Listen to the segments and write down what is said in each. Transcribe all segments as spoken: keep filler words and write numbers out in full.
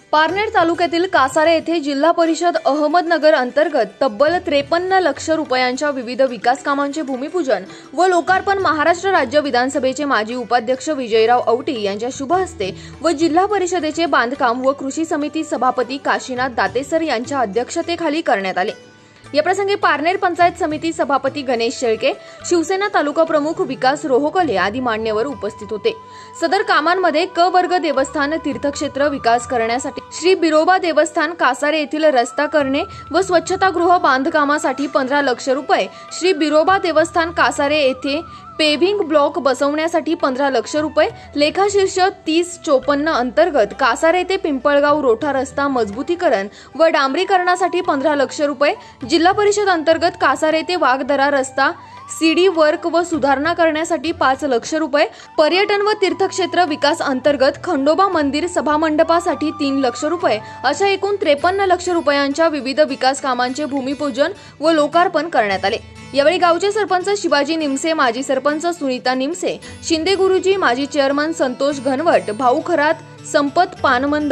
पारनेर तालुक्यातील कासारे येथे जिल्हा परिषद अहमदनगर अंतर्गत तब्बल त्रेपन्न लक्ष रुपयांच्या विविध विकास कामांचे भूमिपूजन व लोकार्पण महाराष्ट्र राज्य विधानसभेचे माजी उपाध्यक्ष विजयराव औटी यांच्या शुभ हस्ते व जिल्हा परिषदेचे बांधकाम व कृषी समिती सभापती काशीनाथ दातेसर यांच्या अध्यक्षतेखाली करण्यात आले। या प्रसंगी पारनेर पंचायत समिती सभापती गणेश शेळके, शिवसेना तालुका प्रमुख विकास रोहकले आदी मान्यवर उपस्थित होते। सदर कामांमध्ये क वर्ग देवस्थान तीर्थक्षेत्र विकास करण्यासाठी श्री बिरोबा देवस्थान कासारे येथील रस्ता करणे व स्वच्छतागृह बांधकामासाठी पंधरा लक्ष रुपये, श्री बिरोबा देवस्थान कासारे येथे पेव्हिंग ब्लॉक बसवण्यासाठी पंधरा लक्ष रुपये, लेखाशीर्ष तीस चोपन्न अंतर्गत कासारे ते पिंपळगाव रोठा रस्ता मजबूतीकरण व डांबरीकरणासाठी पंधरा लक्ष रुपये, जिल्हा परिषद अंतर्गत कासारे ते वाघदरा रस्ता सीडी वर्क व सुधारणा करण्यासाठी पाच लक्ष रुपये, पर्यटन व तीर्थक्षेत्र विकास अंतर्गत खंडोबा मंदिर सभामंडपासाठी तीन लक्ष रुपये अशा एकूण त्रेपन्न लक्ष रुपयांच्या विविध विकास कामांचे भूमिपूजन व लोकार्पण करण्यात आले। यावेळी गावचे सरपंच शिवाजी निमसे, माजी सरपंच सुनीता निमसे, शिंदे गुरुजी, माजी चेअरमन संतोष घनवट, भाऊ खरात, संपत पानमंद,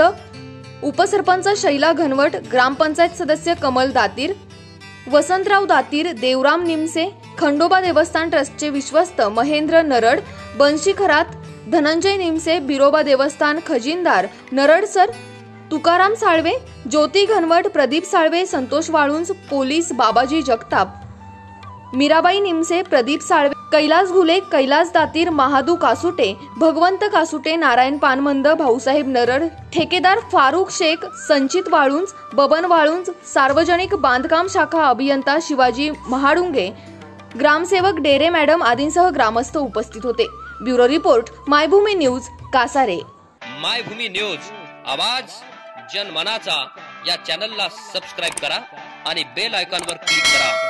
उपसरपंच शैला घनवट, ग्रामपंचायत सदस्य कमल दातीर, वसंतराव दातीर, देवराम निमसे, खंडोबा देवस्थान ट्रस्टचे विश्वस्त महेंद्र नरड, बंशी खरात, धनंजय निमसे, बिरोबा देवस्थान खजिनदार नरड सर, तुकाराम साळवे, ज्योती घनवट, प्रदीप साळवे, संतोष वाळुंज, पोलीस बाबाजी जगताप, मीराबाई निमसे, प्रदीप साळवे, कैलास घुले, कैलास दातीर, महादू कासुटे, भगवंत कासुटे, नारायण पानमंद, भाऊसाहेब नरड, ठेकेदार फारुख शेख, संचित वाळुंज, बबन वाळुंज, सार्वजनिक बांधकाम शाखा अभियंता शिवाजी महाडुंगे, ग्रामसेवक डेरे मॅडम आदींसह ग्रामस्थ उपस्थित होते। Bureau report, Maybhumi news, Kasare. Maybhumi news, आवाज जनमनाचा या चॅनलला सबस्क्राइब करा आणि बेल आयकॉनवर क्लिक करा।